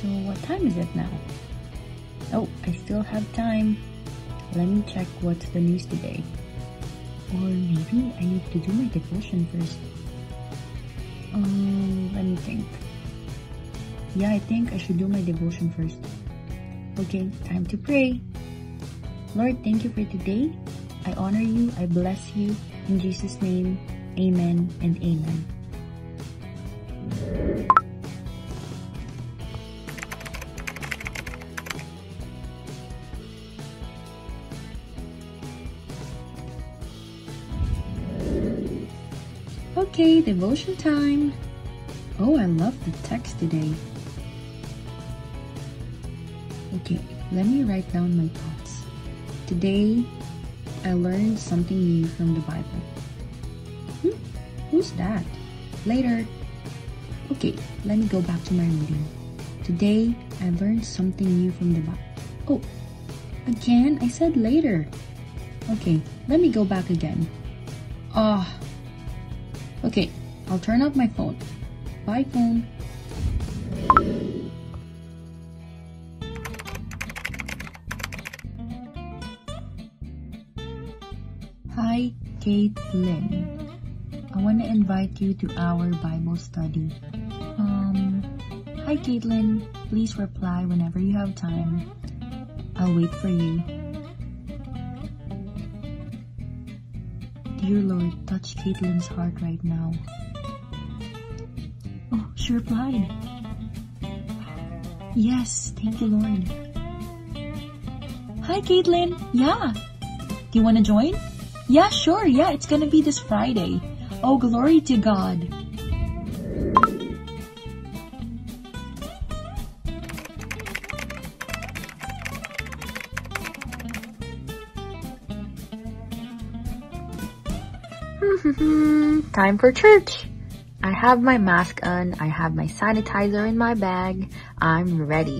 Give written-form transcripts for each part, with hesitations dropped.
So what time is it now? Oh, I still have time. Let me check what's the news today. Or maybe I need to do my devotion first. Let me think. Yeah, I think I should do my devotion first. Okay, time to pray. Lord, thank you for today. I honor you, I bless you. In Jesus' name, amen and amen. Okay, devotion time. Oh, I love the text today. Okay, let me write down my thoughts. Today, I learned something new from the Bible. Who's that? Later. Okay, let me go back to my reading. Today, I learned something new from the Bible. Oh, again? I said later. Okay, let me go back again. Okay, I'll turn off my phone. Bye, phone. Hi, Caitlin. I want to invite you to our Bible study. Hi, Caitlin. Please reply whenever you have time. I'll wait for you. Dear Lord, touch Caitlin's heart right now. Oh, she replied. Yes, thank you, Lord. Hi, Caitlin. Yeah. Do you want to join? Yeah, sure. Yeah, it's gonna be this Friday. Oh, glory to God. Time for church. I have my mask on. I have my sanitizer in my bag. I'm ready.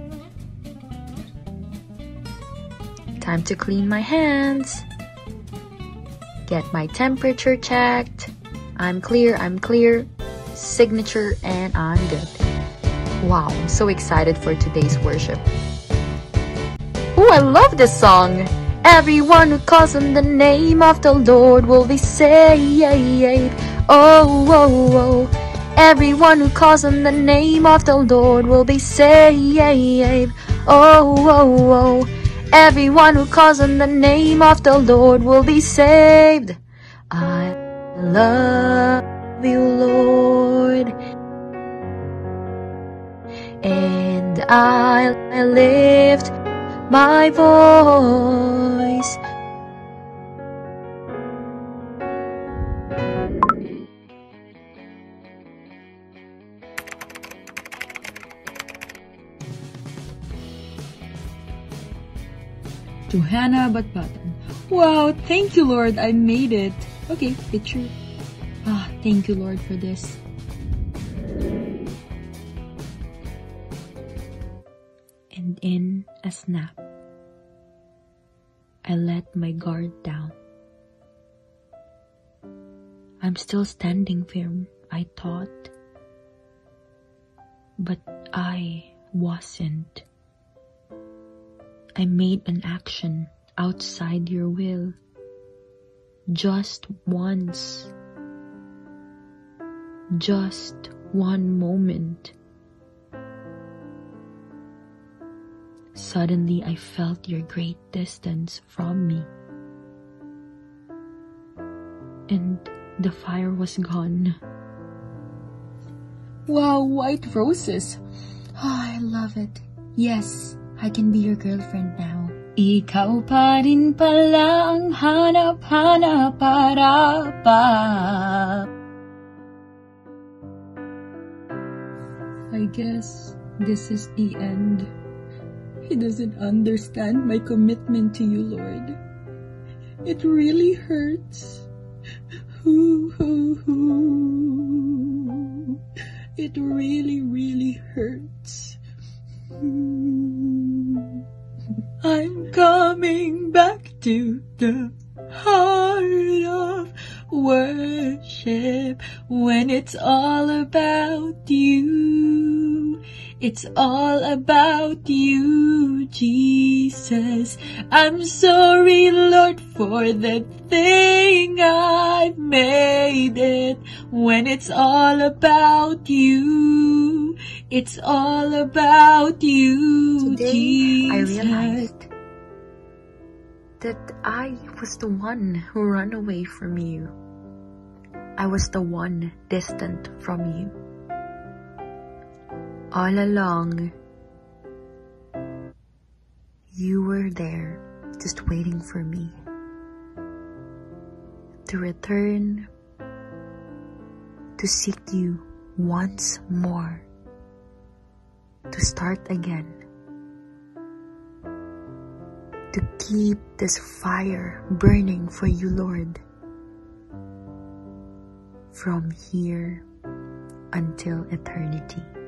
Time to clean my hands. Get my temperature checked. I'm clear. Signature, and I'm good. Wow, I'm so excited for today's worship. Oh, I love this song. Everyone who calls on the name of the Lord will be saved. Oh, oh, oh. Everyone who calls on the name of the Lord will be saved. Oh, oh, oh. Everyone who calls on the name of the Lord will be saved. I love you, Lord, and I lift my voice. Johanna Batbatan. Wow, thank you, Lord, I made it. Okay, picture. Thank you, Lord, for this. And in a snap, I let my guard down. I'm still standing firm, I thought. But I wasn't. I made an action outside your will. Just once. Just one moment. Suddenly, I felt your great distance from me. And the fire was gone. Wow, white roses. I love it. Yes, I can be your girlfriend now. Ikaw pa rin pala ang hanap-hanap para pa. I guess this is the end. He doesn't understand my commitment to you, Lord. It really hurts. It really, really hurts. I'm coming back to the heart of worship when it's all about you. It's all about you, Jesus. I'm sorry, Lord, for the thing I've made it. When it's all about you, it's all about you, Today, Jesus. I realized that I was the one who ran away from you. I was the one distant from you. All along, you were there, just waiting for me to return, to seek you once more, to start again, to keep this fire burning for you, Lord, from here until eternity.